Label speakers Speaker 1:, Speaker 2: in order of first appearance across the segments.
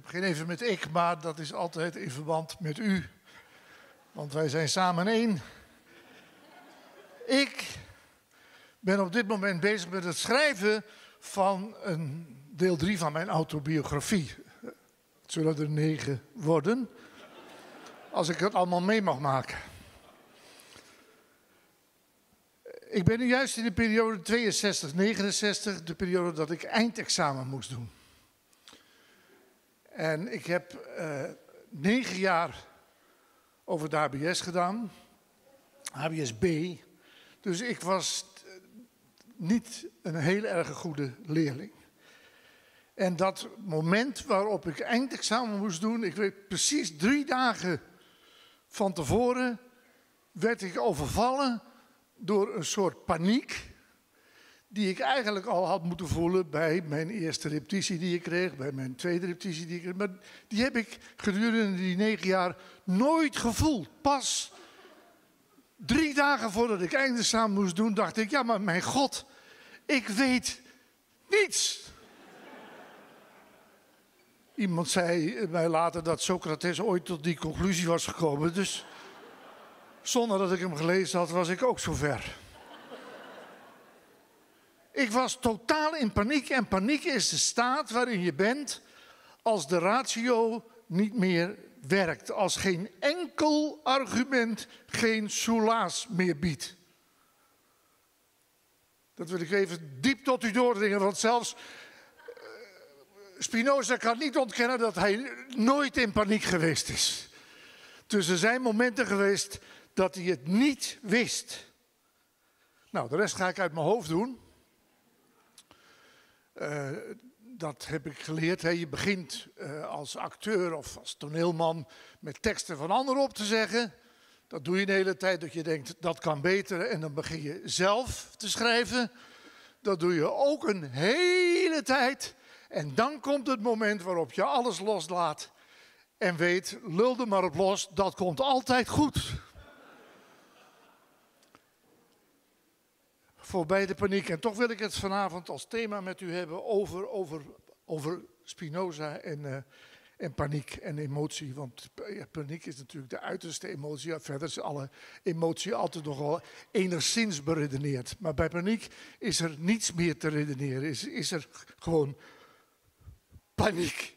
Speaker 1: begin even met ik, maar dat is altijd in verband met u. Want wij zijn samen één. Ik ben op dit moment bezig met het schrijven van een deel 3 van mijn autobiografie. Het zullen er 9 worden, als ik het allemaal mee mag maken. Ik ben nu juist in de periode 62-69, de periode dat ik eindexamen moest doen. En ik heb 9 jaar over de HBS gedaan, HBS-B. Dus ik was niet een heel erg goede leerling. En dat moment waarop ik eindexamen moest doen, ik weet precies 3 dagen van tevoren, werd ik overvallen door een soort paniek, die ik eigenlijk al had moeten voelen bij mijn eerste repetitie die ik kreeg, bij mijn tweede repetitie die ik kreeg. Maar die heb ik gedurende die 9 jaar nooit gevoeld. Pas 3 dagen voordat ik eindexamen moest doen, dacht ik, ja maar mijn God, ik weet niets. Iemand zei mij later dat Socrates ooit tot die conclusie was gekomen, dus zonder dat ik hem gelezen had, was ik ook zover. Ik was totaal in paniek en paniek is de staat waarin je bent als de ratio niet meer werkt. Als geen enkel argument geen soelaas meer biedt. Dat wil ik even diep tot u doordringen, want zelfs Spinoza kan niet ontkennen dat hij nooit in paniek geweest is. Dus er zijn momenten geweest dat hij het niet wist. Nou, de rest ga ik uit mijn hoofd doen. Dat heb ik geleerd. Hè. Je begint als acteur of als toneelman met teksten van anderen op te zeggen. Dat doe je de hele tijd, dat je denkt, dat kan beter. En dan begin je zelf te schrijven. Dat doe je ook een hele tijd. En dan komt het moment waarop je alles loslaat. En weet, lul er maar op los, dat komt altijd goed. Voorbij de paniek. En toch wil ik het vanavond als thema met u hebben over Spinoza en paniek en emotie. Want paniek is natuurlijk de uiterste emotie. Ja, verder is alle emotie altijd nog wel enigszins beredeneerd. Maar bij paniek is er niets meer te redeneren. Is er gewoon paniek.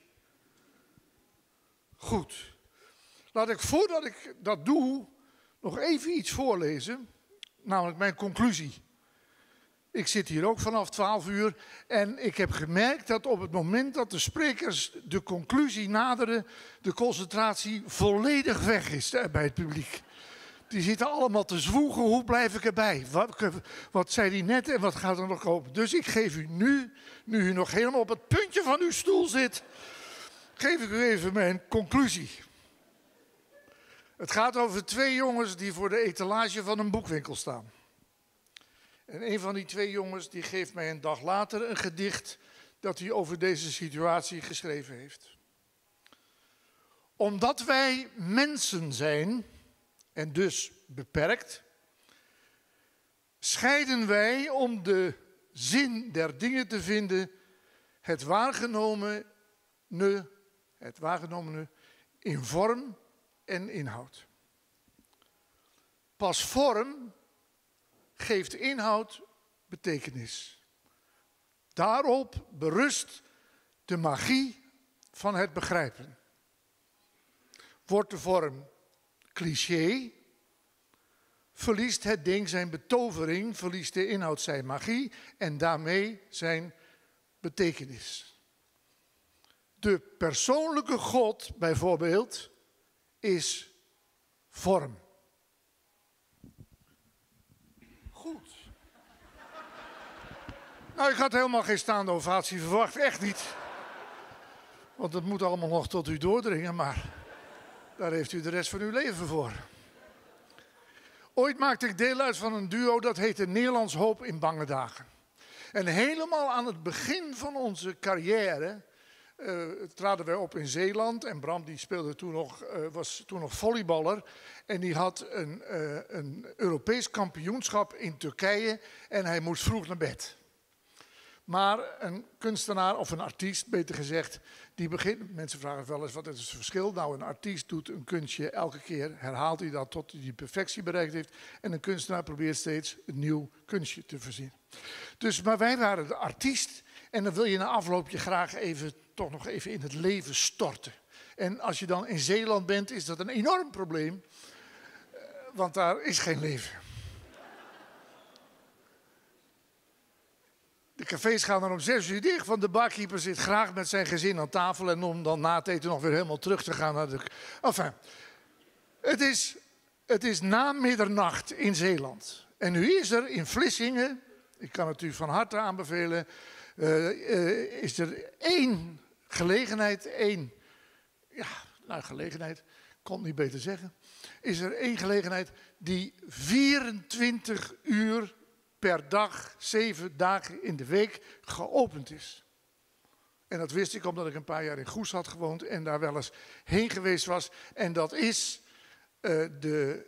Speaker 1: Goed. Laat ik voordat ik dat doe nog even iets voorlezen. Namelijk mijn conclusie. Ik zit hier ook vanaf 12 uur en ik heb gemerkt dat op het moment dat de sprekers de conclusie naderen, de concentratie volledig weg is bij het publiek. Die zitten allemaal te zwoegen, hoe blijf ik erbij? Wat zei hij net en wat gaat er nog komen? Dus ik geef u nu u nog helemaal op het puntje van uw stoel zit, geef ik u even mijn conclusie. Het gaat over 2 jongens die voor de etalage van een boekwinkel staan. En een van die 2 jongens die geeft mij een dag later een gedicht dat hij over deze situatie geschreven heeft. Omdat wij mensen zijn en dus beperkt, scheiden wij om de zin der dingen te vinden het waargenomene in vorm en inhoud. Pas vorm geeft inhoud betekenis. Daarop berust de magie van het begrijpen. Wordt de vorm cliché, verliest het ding zijn betovering, verliest de inhoud zijn magie en daarmee zijn betekenis. De persoonlijke God bijvoorbeeld is vorm. Goed. Nou, ik had helemaal geen staande ovatie verwacht, echt niet. Want het moet allemaal nog tot u doordringen, maar daar heeft u de rest van uw leven voor. Ooit maakte ik deel uit van een duo dat heette Nederlands Hoop in Bange Dagen. En helemaal aan het begin van onze carrière traden wij op in Zeeland. En Bram die speelde was toen nog volleyballer. En die had een Europees kampioenschap in Turkije en hij moest vroeg naar bed. Maar een kunstenaar of een artiest, beter gezegd, die begint... Mensen vragen wel eens, wat is het verschil? Nou, een artiest doet een kunstje elke keer, herhaalt hij dat tot hij die perfectie bereikt heeft. En een kunstenaar probeert steeds een nieuw kunstje te verzinnen. Dus, maar wij waren de artiest en dan wil je na afloop je graag toch nog even in het leven storten. En als je dan in Zeeland bent, is dat een enorm probleem, want daar is geen leven. De cafés gaan dan om 6:00 dicht, want de barkeeper zit graag met zijn gezin aan tafel en om dan na het eten nog weer helemaal terug te gaan naar de... Enfin, het is na middernacht in Zeeland. En nu is er in Vlissingen, ik kan het u van harte aanbevelen, is er één gelegenheid, gelegenheid, kon het niet beter zeggen. Is er één gelegenheid die 24 uur per dag, 7 dagen in de week geopend is. En dat wist ik omdat ik een paar jaar in Goes had gewoond en daar wel eens heen geweest was. En dat is de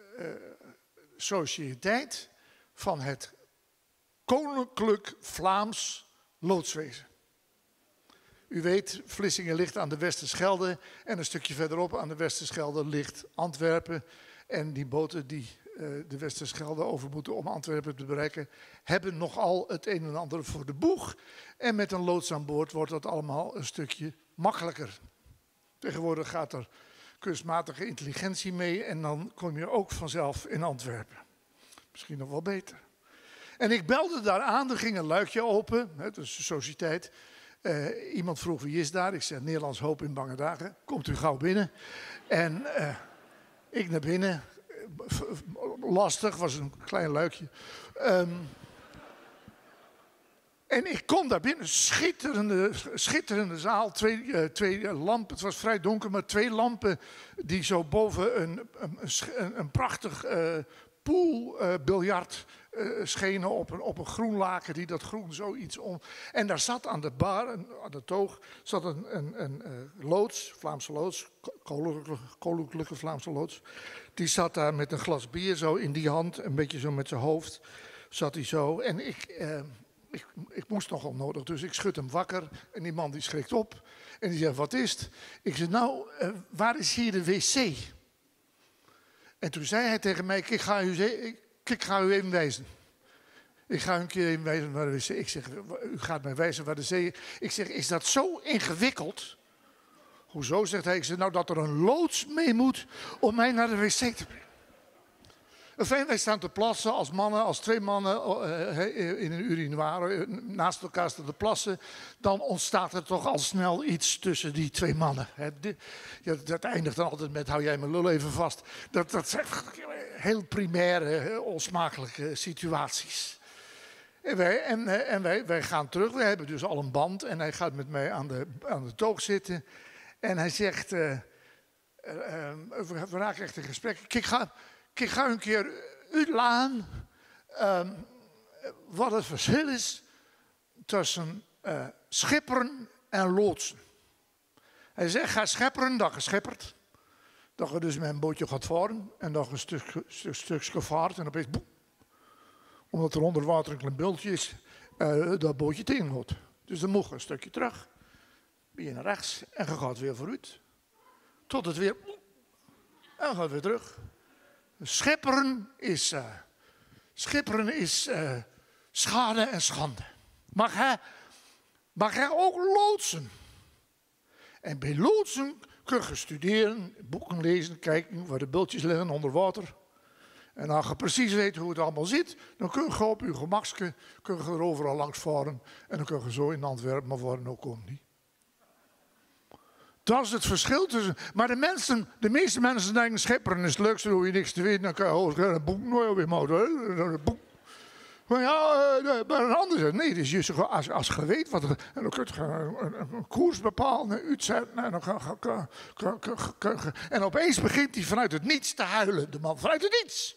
Speaker 1: sociëteit van het Koninklijk Vlaams Loodswezen. U weet, Vlissingen ligt aan de Westerschelde en een stukje verderop aan de Westerschelde ligt Antwerpen. En die boten die de Westerschelde over moeten om Antwerpen te bereiken, hebben nogal het een en ander voor de boeg. En met een loods aan boord wordt dat allemaal een stukje makkelijker. Tegenwoordig gaat er kunstmatige intelligentie mee en dan kom je ook vanzelf in Antwerpen. Misschien nog wel beter. En ik belde daar aan, er ging een luikje open, dus de sociëteit. Iemand vroeg wie is daar? Ik zeg Nederlands Hoop in Bange Dagen. Komt u gauw binnen. En ik naar binnen. Lastig, was een klein luikje. En ik kom daar binnen, schitterende zaal, twee lampen. Het was vrij donker, maar 2 lampen die zo boven een prachtig poolbiljart schenen op een groen laken die dat groen zoiets om. En daar zat aan de bar, aan de toog, zat een loods, Vlaamse loods, koninklijke Vlaamse loods. Die zat daar met een glas bier zo in die hand, een beetje zo met zijn hoofd, zat hij zo. En ik moest nogal nodig, dus ik schud hem wakker en die man die schrikt op. En die zegt, wat is het? Ik zeg, nou, waar is hier de wc? En toen zei hij tegen mij, ik ga u even wijzen. Ik ga u een keer even wijzen waar de wc. Ik zeg, u gaat mij wijzen waar de zee. Ik zeg, is dat zo ingewikkeld? Hoezo, zegt hij. Ik zeg, nou dat er een loods mee moet om mij naar de wc te brengen. Enfin, wij staan te plassen als mannen, als 2 mannen in een urinoir naast elkaar staan te plassen. Dan ontstaat er toch al snel iets tussen die 2 mannen. Dat eindigt dan altijd met, hou jij mijn lul even vast. Dat zijn heel primaire, onsmakelijke situaties. En wij gaan terug, we hebben dus al een band. En hij gaat met mij aan de toog zitten. En hij zegt, we raken echt in gesprek. Ik ga een keer uitleggen wat het verschil is tussen schipperen en loodsen. Hij zegt, ga schepperen, dat je scheppert. Dat je dus met een bootje gaat varen en dat je een stukje vaart en opeens boem. Omdat er onder water een klein bultje is, dat bootje tegen gaat. Dus dan moet je een stukje terug. Ben je naar rechts en je gaat weer vooruit. Tot het weer boem, en je gaat weer terug. Schipperen is schade en schande. Mag hij ook loodsen? En bij loodsen kun je studeren, boeken lezen, kijken waar de bultjes liggen onder water. En als je precies weet hoe het allemaal zit, dan kun je op je gemakske er overal langs varen. En dan kun je zo in Antwerpen maar varen ook komen. Niet? Dat is het verschil tussen. Maar de meeste mensen denken, schepperen is het leukste, dan hoef je niks te weten. Dan kan je een boek, nou weer motor, boek. Maar ja, maar een ander zegt, nee, het is juist als je weet wat en dan kun je een koers bepalen, uitzetten. En opeens begint hij vanuit het niets te huilen, de man, vanuit het niets.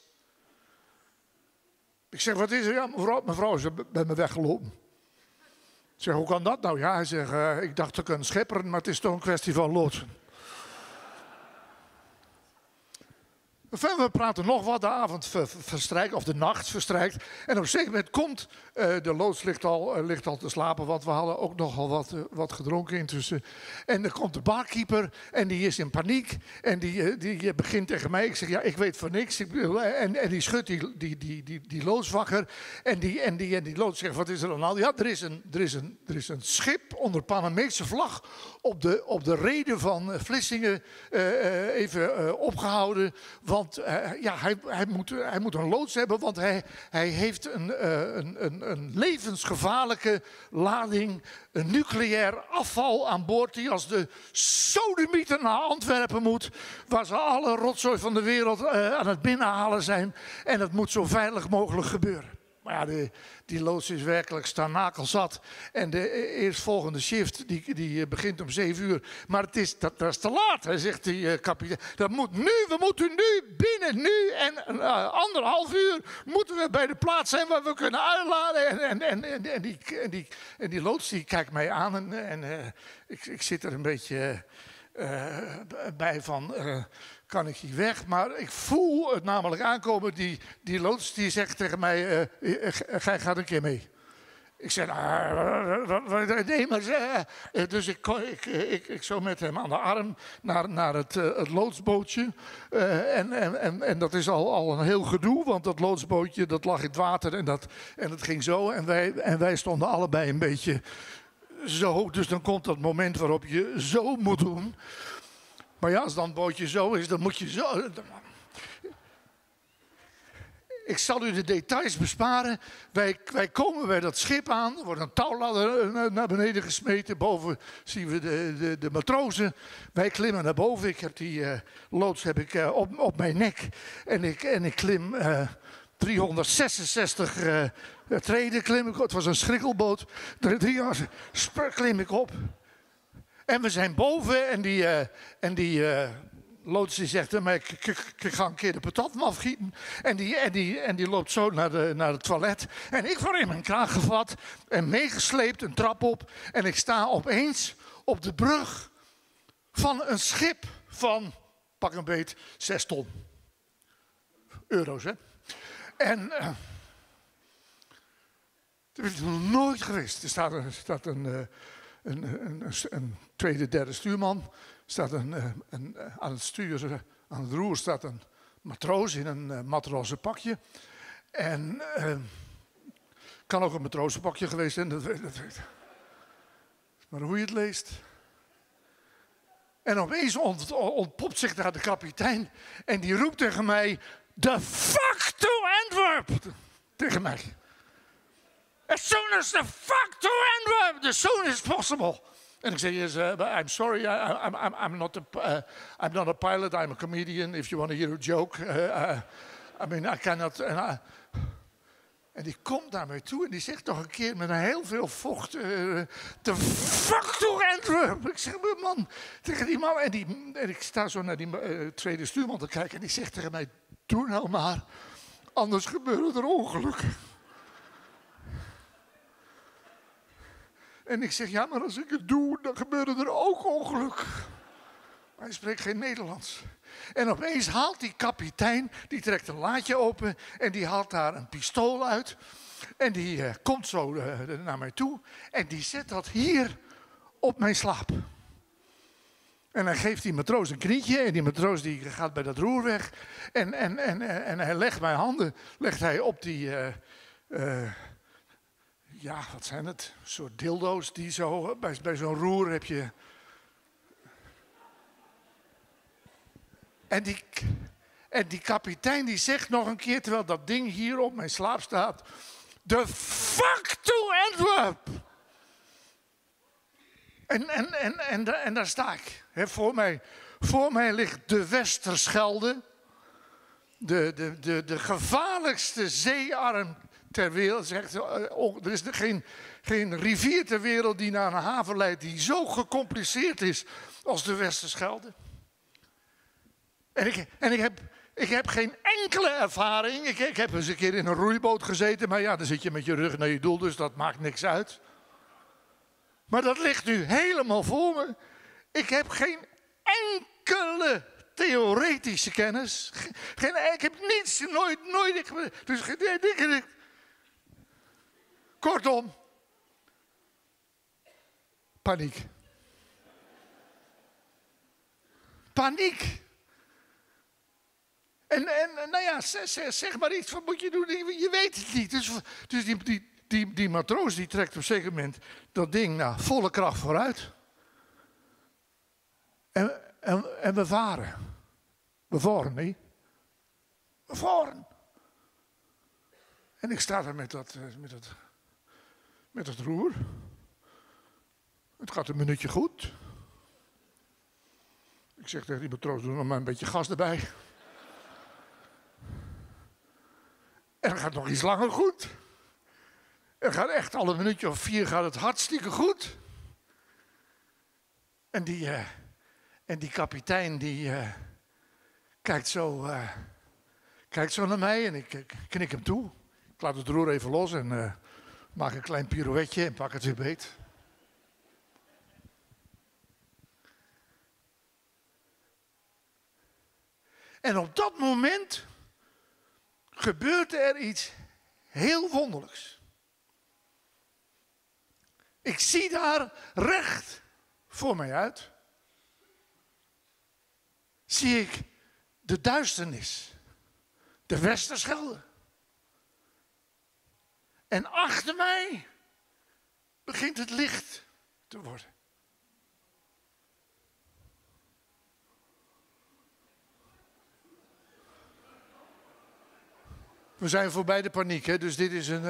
Speaker 1: Ik zeg, wat is er? Ja, mevrouw is bij me weggelopen. Ik zeg, hoe kan dat nou? Ja, hij zegt, ik dacht te kunnen schepperen, maar het is toch een kwestie van loodsen. Enfin, we praten nog wat, de avond verstrijkt, of de nacht verstrijkt. En op een zeker moment komt, de loods ligt al te slapen, want we hadden ook nogal wat gedronken intussen. En dan komt de barkeeper en die is in paniek. En die begint tegen mij, ik zeg, ja, ik weet van niks. En die schudt die loods wakker. En die loods zegt, wat is er dan? Ja, er is een schip onder Panamese vlag op de reden van Vlissingen even opgehouden. Want hij moet een loods hebben, want hij heeft een levensgevaarlijke lading, een nucleair afval aan boord die als de sodemieter naar Antwerpen moet, waar ze alle rotzooi van de wereld aan het binnenhalen zijn. En dat moet zo veilig mogelijk gebeuren. Maar ja, die loods is werkelijk stanakelzat. En de eerstvolgende shift die begint om 7 uur. Maar dat is te laat, hè, zegt die kapitein. We moeten nu binnen nu en 1,5 uur moeten we bij de plaats zijn waar we kunnen uitladen. En die loods die kijkt mij aan en ik zit er een beetje bij van... kan ik hier weg? Maar ik voel het namelijk aankomen. Die loods die zegt tegen mij, gij gaat een keer mee. Ik zeg, nee, maar... Dus ik zo met hem aan de arm naar het loodsbootje. En dat is al een heel gedoe, want dat loodsbootje dat lag in het water en dat ging zo. En wij stonden allebei een beetje zo. Dus dan komt dat moment waarop je zo moet doen. Maar ja, als dan het bootje zo is, dan moet je zo... Ik zal u de details besparen. Wij komen bij dat schip aan. Er wordt een touwladder naar beneden gesmeten. Boven zien we de matrozen. Wij klimmen naar boven. Ik heb die loods op mijn nek. En ik klim 366 treden. Het was een schrikkelboot. Klim ik op. En we zijn boven en die loods die zegt, maar ik ga een keer de patat afgieten. En die loopt zo naar het toilet. En ik word in mijn kraag gevat en meegesleept een trap op. En ik sta opeens op de brug van een schip van, pak een beet, 6 ton. Euro's, hè. En dat is nog nooit geweest. Er staat een tweede, derde stuurman. Staat aan het stuur, aan het roer staat een matroos in een matrozenpakje. En kan ook een matrozenpakje geweest zijn, dat weet. Maar hoe je het leest. En opeens ontpopt zich daar de kapitein en die roept tegen mij: "The fuck to Antwerp!" Tegen mij. As soon as the fuck to Antwerp, as soon as possible. En ik zei, yes, I'm sorry, I'm not a pilot, I'm a comedian. If you want to hear a joke, I mean, I cannot. En die komt naar mij toe en die zegt nog een keer met een heel veel vocht, the fuck to Antwerp. Ik zeg, man, tegen die man. En ik sta zo naar die tweede stuurman te kijken en die zegt tegen mij, doe nou maar, anders gebeuren er ongelukken. En ik zeg, ja, maar als ik het doe, dan gebeuren er ook ongelukken. Maar hij spreekt geen Nederlands. En opeens haalt die kapitein, die trekt een laadje open en die haalt daar een pistool uit. En die komt zo naar mij toe en die zet dat hier op mijn slaap. En hij geeft die matroos een knietje en die matroos die gaat bij dat roer weg. En hij legt mijn handen op die... ja, wat zijn het? Een soort dildo's die zo... Bij zo'n roer heb je... En die kapitein die zegt nog een keer, terwijl dat ding hier op mijn slaap staat... The fuck to Antwerp! En daar sta ik. He, voor mij ligt de Westerschelde. De gevaarlijkste zeearm ter wereld. Er is geen rivier ter wereld die naar een haven leidt die zo gecompliceerd is als de Westerschelde. En ik heb geen enkele ervaring. Ik heb eens een keer in een roeiboot gezeten, maar ja, dan zit je met je rug naar je doel, dus dat maakt niks uit. Maar dat ligt nu helemaal voor me. Ik heb geen enkele theoretische kennis. Ik heb niets, nooit. Dus kortom, paniek. Paniek. En nou ja, zeg maar iets, wat moet je doen? Je weet het niet. Dus die matroos die trekt op een zeker moment dat ding volle kracht vooruit. En we varen. We varen, nee. We varen. En ik sta daar met dat roer. Het gaat een minuutje goed. Ik zeg tegen die matroos, doe nog maar een beetje gas erbij. En het gaat nog iets langer goed. Het gaat echt al een minuutje of 4 gaat het hartstikke goed. En die kapitein die kijkt zo naar mij en ik knik hem toe. Ik laat het roer even los en maak een klein pirouetje en pak het weer beet. En op dat moment gebeurt er iets heel wonderlijks. Ik zie daar recht voor mij uit, zie ik de duisternis, de Westerschelde. En achter mij begint het licht te worden. We zijn voorbij de paniek, hè? Dus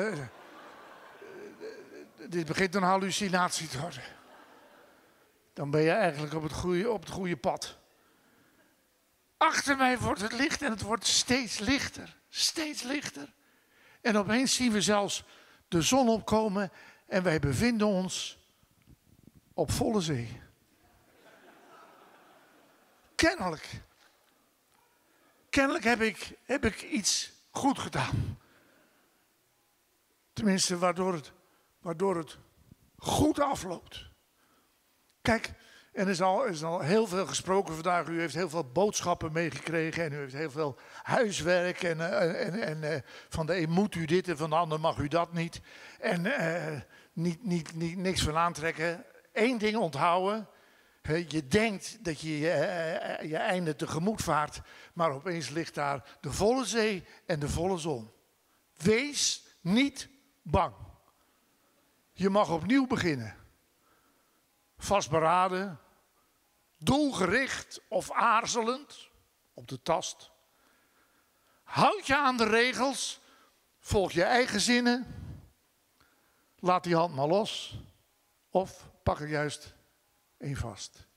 Speaker 1: dit begint een hallucinatie te worden. Dan ben je eigenlijk op het goede pad. Achter mij wordt het licht en het wordt steeds lichter. Steeds lichter. En opeens zien we zelfs de zon opkomen en wij bevinden ons op volle zee. Kennelijk heb ik iets goed gedaan. Tenminste, waardoor het goed afloopt. Kijk, er is al heel veel gesproken vandaag. U heeft heel veel boodschappen meegekregen en u heeft heel veel huiswerk. En van de een moet u dit en van de ander mag u dat niet. En niks van aantrekken. Eén ding onthouden. Je denkt dat je je einde tegemoet vaart, maar opeens ligt daar de volle zee en de volle zon. Wees niet bang. Je mag opnieuw beginnen. Vastberaden, doelgericht of aarzelend, op de tast. Houd je aan de regels, volg je eigen zinnen, laat die hand maar los of pak er juist één vast.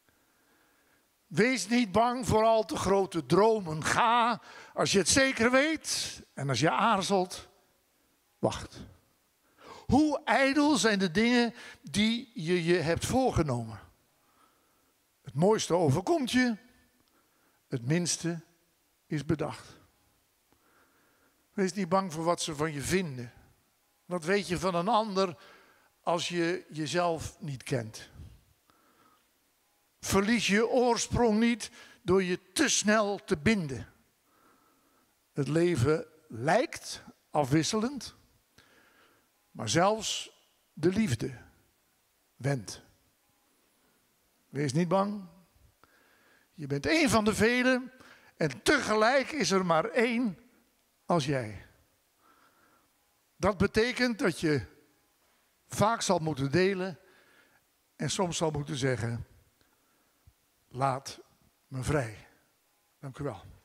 Speaker 1: Wees niet bang voor al te grote dromen. Ga als je het zeker weet en als je aarzelt, wacht. Hoe ijdel zijn de dingen die je hebt voorgenomen? Het mooiste overkomt je, het minste is bedacht. Wees niet bang voor wat ze van je vinden. Wat weet je van een ander als je jezelf niet kent? Verlies je oorsprong niet door je te snel te binden. Het leven lijkt afwisselend, maar zelfs de liefde wendt. Wees niet bang. Je bent één van de velen en tegelijk is er maar één als jij. Dat betekent dat je vaak zal moeten delen en soms zal moeten zeggen: laat me vrij. Dank u wel.